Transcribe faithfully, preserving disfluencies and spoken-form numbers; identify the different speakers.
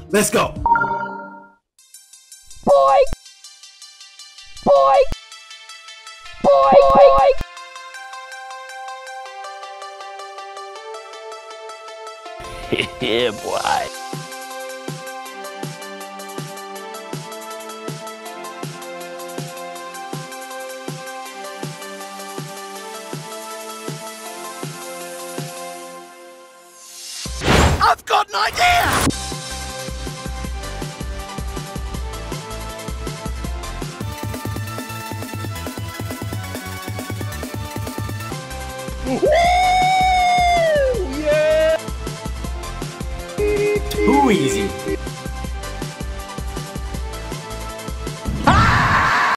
Speaker 1: Let's go.
Speaker 2: Boy! Boy! Boy! Boy!
Speaker 3: Yeah, boy.
Speaker 1: I've got an idea!
Speaker 3: Woo! Yeah!
Speaker 1: Too easy.